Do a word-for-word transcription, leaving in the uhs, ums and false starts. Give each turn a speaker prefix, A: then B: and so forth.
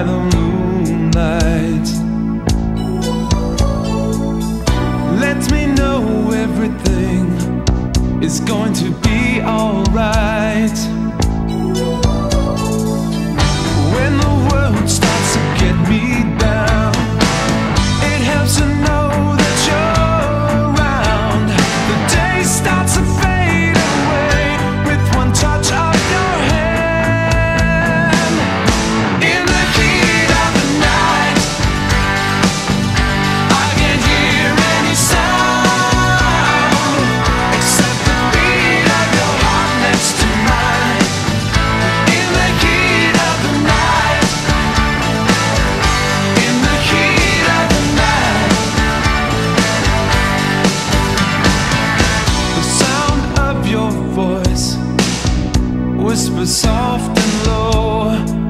A: by the moonlight. Let me know everything is going to be alright. When the world starts to get me down, it helps to know that you're around. The day starts to fade away with one touch of your hand. In the heat of the night, I can't hear any sound except the beat of your heart next to mine. In the heat of the night, in the heat of the night, the sound of your voice whispers soft and low.